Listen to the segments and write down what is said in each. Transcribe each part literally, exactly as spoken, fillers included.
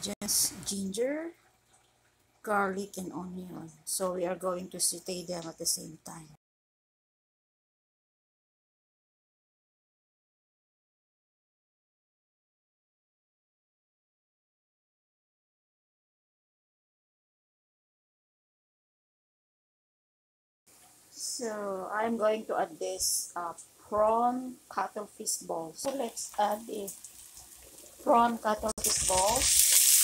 ingredients: ginger, garlic, and onion. So we are going to saute them at the same time. So I'm going to add this uh, prawn cuttlefish balls. So let's add the prawn cuttlefish balls.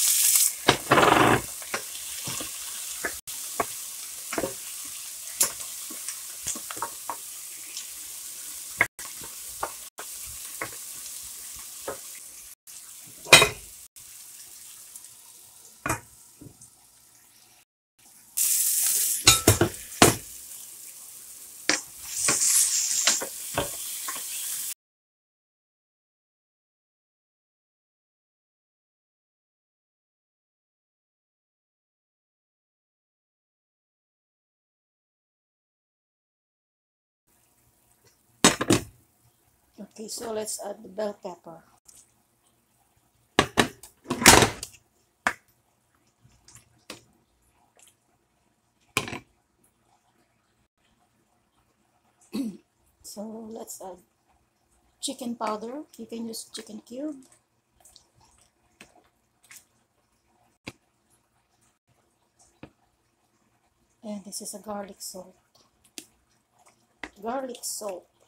Okay, so let's add the bell pepper. So let's add chicken powder. You can use chicken cube. And this is a garlic salt. Garlic salt.